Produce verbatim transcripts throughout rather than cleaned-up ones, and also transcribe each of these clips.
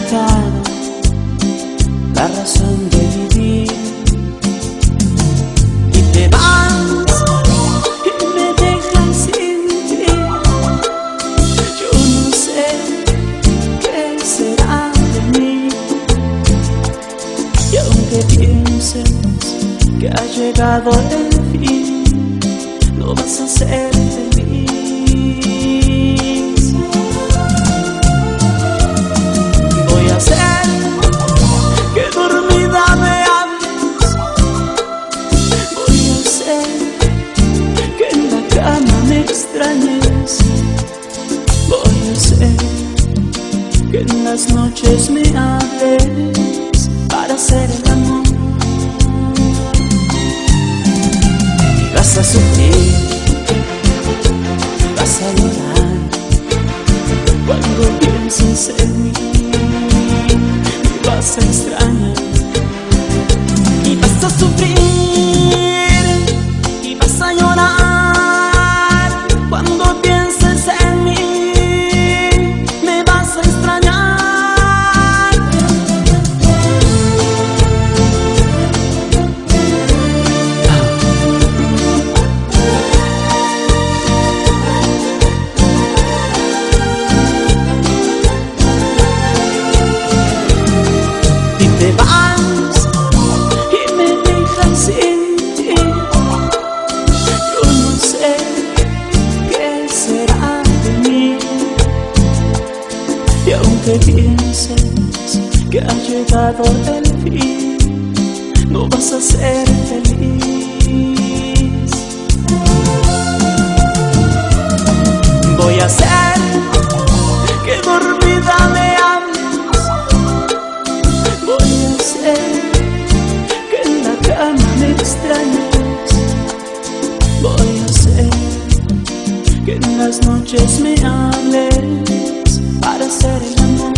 quitado la razón de vivir. Y te vas y me dejas sin ti. Yo no sé qué será de mí. Y aunque pienses que ha llegado el fin, no vas a ser feliz. Voy a hacer que dormida me hables. Voy a hacer que en la cama me extrañes. Voy a hacer que en las noches me hables para hacer el amor. Vas a sufrir, vas a llorar cuando pienses en mí. Me vas a extrañar y vas a sufrir y vas a llorar cuando pienses en mí. Me vas a extrañar. Te vas y me dejas sin ti. Yo no sé qué será de mí. Y aunque pienses que ha llegado el fin, no vas a ser feliz. Voy a hacer que dormida me hables. Voy a hacer que en la cama me extrañes. Voy a hacer que en las noches me hables para hacer el amor.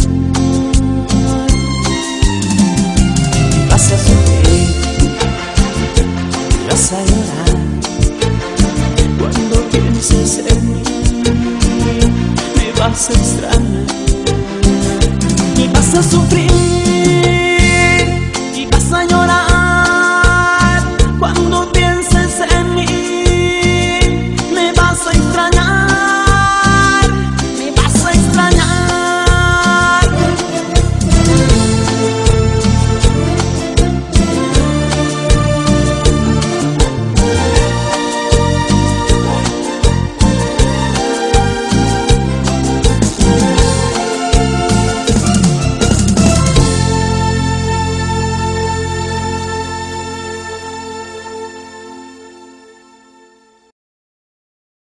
Vas a sufrir, vas a llorar cuando pienses en mí. Me vas a extrañar y vas a sufrir.